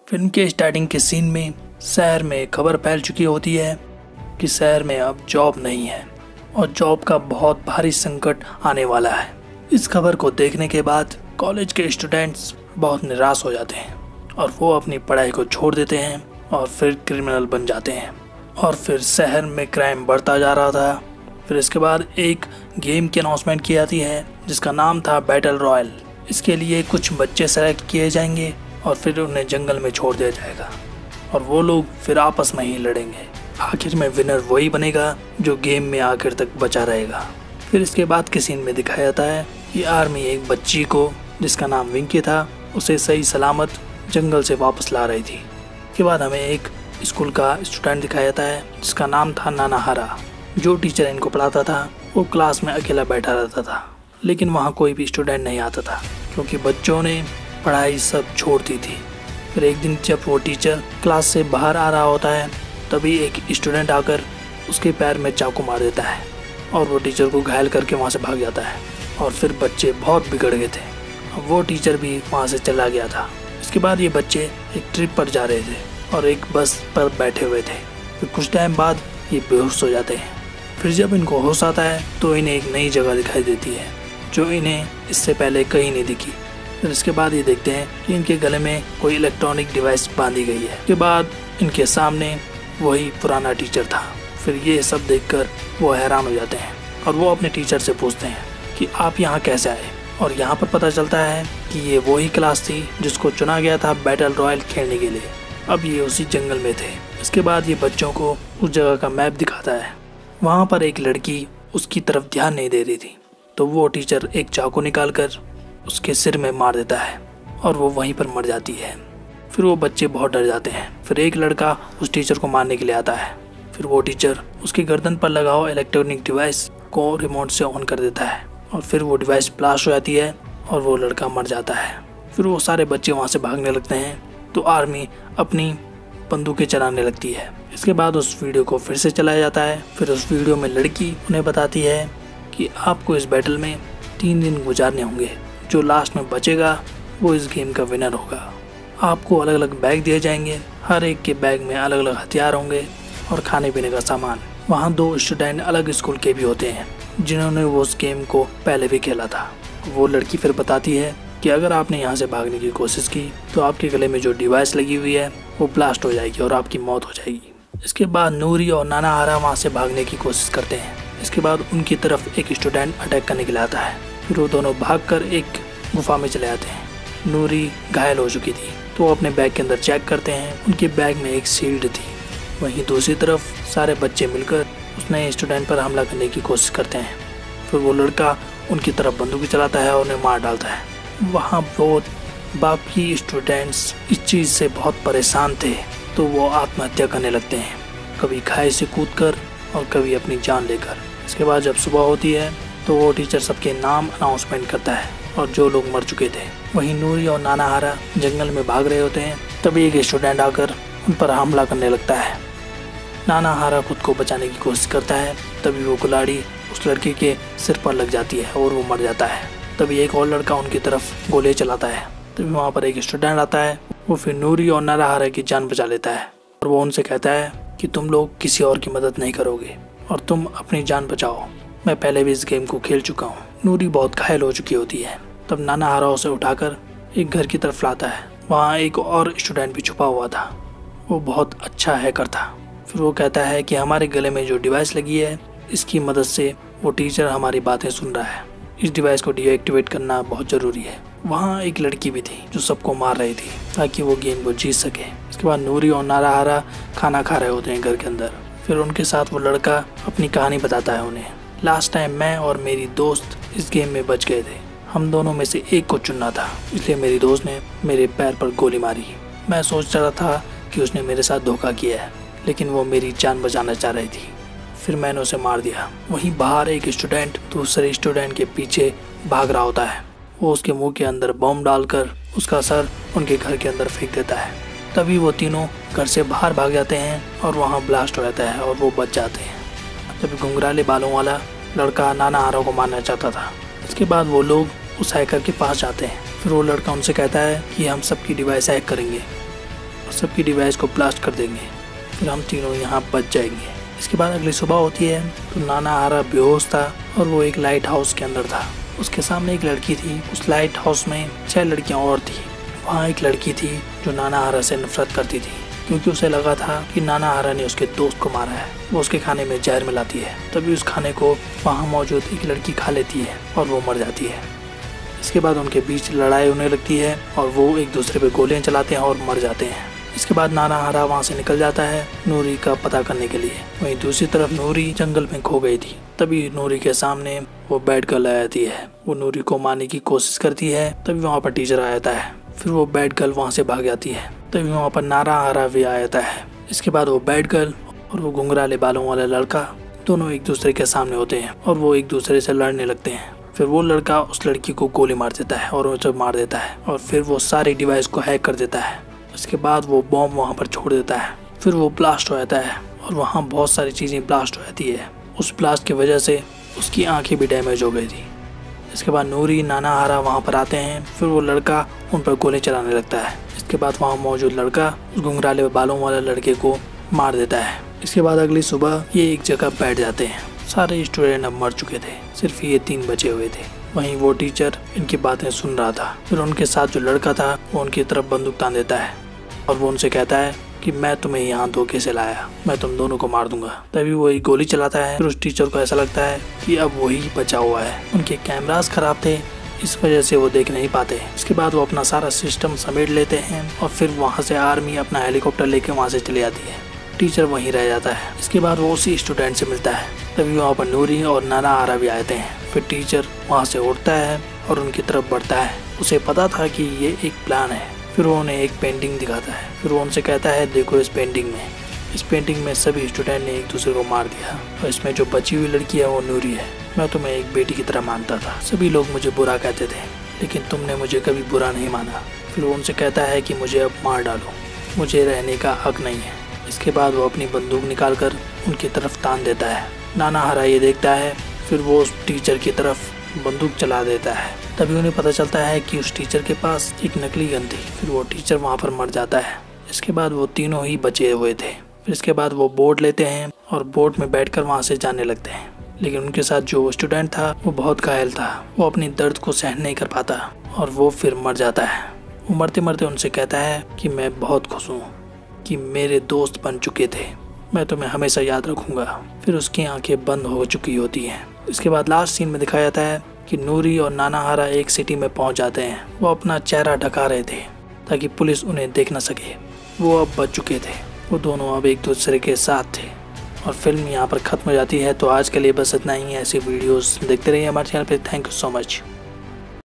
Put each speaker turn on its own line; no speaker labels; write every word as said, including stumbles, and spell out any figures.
Film के starting के scene में शहर में खबर फैल चुकी होती है कि शहर में अब जॉब नहीं है और जॉब का बहुत भारी संकट आने वाला है। इस खबर को देखने के बाद कॉलेज के स्टूडेंट्स बहुत निराश हो जाते हैं और वो अपनी पढ़ाई को छोड़ देते हैं और फिर क्रिमिनल बन जाते हैं। और फिर शहर में क्राइम बढ़ता जा रहा था। फिर इसके बाद एक गेम की अनाउंसमेंट की जाती है जिसका नाम था बैटल रॉयल। इसके लिए कुछ बच्चे सेलेक्ट किए जाएंगे और फिर उन्हें जंगल में छोड़ दिया जाएगा और वो लोग फिर आपस में ही लड़ेंगे। आखिर में विनर वही बनेगा जो गेम में आखिर तक बचा रहेगा। फिर इसके बाद के सीन में दिखाया जाता है कि आर्मी एक बच्ची को जिसका नाम विंकी था उसे सही सलामत जंगल से वापस ला रही थी। के बाद हमें एक स्कूल का स्टूडेंट दिखाया जाता है जिसका नाम था नानाहारा। जो टीचर इनको पढ़ाता था वो क्लास में अकेला बैठा रहता था, लेकिन वहाँ कोई भी स्टूडेंट नहीं आता था क्योंकि बच्चों ने पढ़ाई सब छोड़ दी थी। फिर एक दिन जब वो टीचर क्लास से बाहर आ रहा होता है तभी एक स्टूडेंट आकर उसके पैर में चाकू मार देता है और वो टीचर को घायल करके वहाँ से भाग जाता है। और फिर बच्चे बहुत बिगड़ गए थे। अब वो टीचर भी वहाँ से चला गया था। इसके बाद ये बच्चे एक ट्रिप पर जा रहे थे और एक बस पर बैठे हुए थे। फिर कुछ टाइम बाद ये बेहोश हो जाते हैं। फिर जब इनको होश आता है तो इन्हें एक नई जगह दिखाई देती है जो इन्हें इससे पहले कहीं नहीं दिखी। फिर इसके बाद ये देखते हैं कि इनके गले में कोई इलेक्ट्रॉनिक डिवाइस बांधी गई है। इसके बाद इनके सामने वही पुराना टीचर था। फिर ये सब देखकर वो हैरान हो जाते हैं और वो अपने टीचर से पूछते हैं कि आप यहाँ कैसे आए। और यहाँ पर पता चलता है कि ये वही क्लास थी जिसको चुना गया था बैटल रॉयल खेलने के लिए। अब ये उसी जंगल में थे। इसके बाद ये बच्चों को उस जगह का मैप दिखाता है। वहाँ पर एक लड़की उसकी तरफ ध्यान नहीं दे रही थी तो वो टीचर एक चाकू निकाल कर उसके सिर में मार देता है और वो वहीं पर मर जाती है। फिर वो बच्चे बहुत डर जाते हैं। फिर एक लड़का उस टीचर को मारने के लिए आता है। फिर वो टीचर उसकी गर्दन पर लगा हुआ इलेक्ट्रॉनिक डिवाइस को रिमोट से ऑन कर देता है और फिर वो डिवाइस ब्लास्ट हो जाती है और वो लड़का मर जाता है। फिर वो सारे बच्चे वहाँ से भागने लगते हैं तो आर्मी अपनी बंदूकें चलाने लगती है। इसके बाद उस वीडियो को फिर से चलाया जाता है। फिर उस वीडियो में लड़की उन्हें बताती है कि आपको इस बैटल में तीन दिन गुजारने होंगे। जो लास्ट में बचेगा वो इस गेम का विनर होगा। आपको अलग अलग बैग दिए जाएंगे। हर एक के बैग में अलग अलग हथियार होंगे और खाने पीने का सामान। वहाँ दो स्टूडेंट अलग स्कूल के भी होते हैं जिन्होंने वो उस गेम को पहले भी खेला था। वो लड़की फिर बताती है कि अगर आपने यहाँ से भागने की कोशिश की तो आपके गले में जो डिवाइस लगी हुई है वो ब्लास्ट हो जाएगी और आपकी मौत हो जाएगी। इसके बाद नूरी और नानाहारा वहाँ से भागने की कोशिश करते हैं। इसके बाद उनकी तरफ एक स्टूडेंट अटैक करने के लिए आता है। फिर वो दोनों भागकर एक गुफा में चले जाते हैं। नूरी घायल हो चुकी थी तो वो अपने बैग के अंदर चेक करते हैं। उनके बैग में एक शील्ड थी। वहीं दूसरी तरफ सारे बच्चे मिलकर उस नए स्टूडेंट पर हमला करने की कोशिश करते हैं। फिर वो लड़का उनकी तरफ बंदूक चलाता है और उन्हें मार डालता है। वहाँ बहुत बाकी स्टूडेंट्स इस चीज़ से बहुत परेशान थे तो वो आत्महत्या करने लगते हैं, कभी खाई से कूदकर और कभी अपनी जान लेकर। इसके बाद जब सुबह होती है तो वो टीचर सबके नाम अनाउंसमेंट करता है और जो लोग मर चुके थे। वहीं नूरी और नानाहारा जंगल में भाग रहे होते हैं तभी एक स्टूडेंट आकर उन पर हमला करने लगता है। नानाहारा खुद को बचाने की कोशिश करता है तभी वो कुल्हाड़ी उस लड़के के सिर पर लग जाती है और वो मर जाता है। तभी एक और लड़का उनकी तरफ गोली चलाता है। तभी वहाँ पर एक स्टूडेंट आता है। वो फिर नूरी और नानाहारा की जान बचा लेता है और वो उनसे कहता है कि तुम लोग किसी और की मदद नहीं करोगे और तुम अपनी जान बचाओ। मैं पहले भी इस गेम को खेल चुका हूँ। नूरी बहुत घायल हो चुकी होती है। तब नानाहारा उसे उठाकर एक घर की तरफ लाता है। वहाँ एक और स्टूडेंट भी छुपा हुआ था। वो बहुत अच्छा हैकर था। फिर वो कहता है कि हमारे गले में जो डिवाइस लगी है इसकी मदद से वो टीचर हमारी बातें सुन रहा है। इस डिवाइस को डीएक्टिवेट करना बहुत ज़रूरी है। वहाँ एक लड़की भी थी जो सबको मार रही थी ताकि वो गेम को जीत सके। इसके बाद नूरी और नानाहारा खाना खा रहे होते हैं घर के अंदर। फिर उनके साथ वो लड़का अपनी कहानी बताता है उन्हें। लास्ट टाइम मैं और मेरी दोस्त इस गेम में बच गए थे। हम दोनों में से एक को चुनना था, इसलिए मेरी दोस्त ने मेरे पैर पर गोली मारी। मैं सोच रहा था कि उसने मेरे साथ धोखा किया है, लेकिन वो मेरी जान बचाना चाह रही थी। फिर मैंने उसे मार दिया। वहीं बाहर एक स्टूडेंट दूसरे स्टूडेंट के पीछे भाग रहा होता है। वो उसके मुंह के अंदर बम डालकर उसका सर उनके घर के अंदर फेंक देता है। तभी वो तीनों घर से बाहर भाग जाते हैं और वहाँ ब्लास्ट हो जाता है और वो बच जाते हैं। तभी घुंघराले बालों वाला लड़का नानाहारा को मारना चाहता था। इसके बाद वो लोग उस हैकर के पास जाते हैं। फिर वो लड़का उनसे कहता है कि हम सबकी डिवाइस हैक करेंगे और सबकी डिवाइस को ब्लास्ट कर देंगे, फिर हम तीनों यहाँ बच जाएंगे। इसके बाद अगली सुबह होती है तो नानाहारा बेहोश था और वो एक लाइट हाउस के अंदर था। उसके सामने एक लड़की थी। उस लाइट हाउस में छह लड़कियां और थी। वहाँ एक लड़की थी जो नानाहारा से नफरत करती थी, क्योंकि उसे लगा था कि नानाहारा ने उसके दोस्त को मारा है। वो उसके खाने में जहर मिलाती है। तभी उस खाने को वहाँ मौजूद एक लड़की खा लेती है और वो मर जाती है। इसके बाद उनके बीच लड़ाई होने लगती है और वो एक दूसरे पे गोलियां चलाते हैं और मर जाते हैं। इसके बाद नानाहारा वहाँ से निकल जाता है नूरी का पता करने के लिए। वहीं दूसरी तरफ नूरी जंगल में खो गई थी। तभी नूरी के सामने वो बैड गर्ल आ जाती है। वो नूरी को मारने की कोशिश करती है। तभी वहाँ पर टीचर आ जाता है। फिर वो बैड गर्ल वहाँ से भाग जाती है। तभी वहाँ पर नानाहारा भी आ जाता है। इसके बाद वो बैड गर्ल और वो घुंघराले बालों वाला लड़का दोनों एक दूसरे के सामने होते हैं और वो एक दूसरे से लड़ने लगते हैं। फिर वो लड़का उस लड़की को गोली मार देता है और उसे मार देता है और फिर वो सारी डिवाइस को हैक कर देता है। उसके बाद वो बॉम्ब वहाँ पर छोड़ देता है। फिर वो ब्लास्ट हो जाता है और वहाँ बहुत सारी चीज़ें ब्लास्ट हो जाती है। उस ब्लास्ट की वजह से उसकी आंखें भी डैमेज हो गई थी। इसके बाद नूरी नानाहारा वहाँ पर आते हैं। फिर वो लड़का उन पर गोली चलाने लगता है। इसके बाद वहाँ मौजूद लड़का उस घुंघराले बालों वाले लड़के को मार देता है। इसके बाद अगली सुबह ये एक जगह बैठ जाते हैं। सारे स्टूडेंट अब मर चुके थे, सिर्फ ये तीन बचे हुए थे। वहीं वो टीचर इनकी बातें सुन रहा था। फिर उनके साथ जो लड़का था वो उनकी तरफ बंदूक तान देता है और वो उनसे कहता है कि मैं तुम्हें यहाँ धोखे से लाया, मैं तुम दोनों को मार दूंगा। तभी वो एक गोली चलाता है। फिर उस टीचर को ऐसा लगता है कि अब वही बचा हुआ है। उनके कैमरास खराब थे, इस वजह से वो देख नहीं पाते। इसके बाद वो अपना सारा सिस्टम समेट लेते हैं और फिर वहाँ से आर्मी अपना हेलीकॉप्टर लेके वहाँ से चली जाती है। टीचर वहीं रह जाता है। इसके बाद वो उसी स्टूडेंट से मिलता है। तभी वहाँ पर नूरी और नानाहारा भी आते हैं। फिर टीचर वहाँ से उठता है और उनकी तरफ बढ़ता है। उसे पता था कि ये एक प्लान है। फिर वो उन्हें एक पेंटिंग दिखाता है। फिर वो उनसे कहता है देखो इस पेंटिंग में इस पेंटिंग में सभी स्टूडेंट ने एक दूसरे को मार दिया और इसमें जो बची हुई लड़की है वो नूरी है। मैं तुम्हें एक बेटी की तरह मानता था। सभी लोग मुझे बुरा कहते थे, लेकिन तुमने मुझे कभी बुरा नहीं माना। फिर वो उनसे कहता है कि मुझे अब मार डालो, मुझे रहने का हक नहीं है। इसके बाद वो अपनी बंदूक निकाल कर उनकी तरफ तान देता है। नानाहारा ये देखता है। फिर वो उस टीचर की तरफ बंदूक चला देता है। तभी उन्हें पता चलता है कि उस टीचर के पास एक नकली गन थी। फिर वो टीचर वहाँ पर मर जाता है। इसके बाद वो तीनों ही बचे हुए थे। फिर इसके बाद वो बोट लेते हैं और बोट में बैठकर वहाँ से जाने लगते हैं। लेकिन उनके साथ जो स्टूडेंट था वो बहुत घायल था। वो अपनी दर्द को सहन नहीं कर पाता और वो फिर मर जाता है। वो मरते मरते उनसे कहता है कि मैं बहुत खुश हूँ कि मेरे दोस्त बन चुके थे, मैं तुम्हें हमेशा याद रखूंगा। फिर उसकी आंखें बंद हो चुकी होती हैं। इसके बाद लास्ट सीन में दिखाया जाता है कि नूरी और नानाहारा एक सिटी में पहुंच जाते हैं। वो अपना चेहरा ढका रहे थे ताकि पुलिस उन्हें देख न सके। वो अब बच चुके थे। वो दोनों अब एक दूसरे के साथ थे और फिल्म यहाँ पर ख़त्म हो जाती है। तो आज के लिए बस इतना ही है। ऐसी वीडियोस देखते रहिए हमारे चैनल पे। Thank you so much.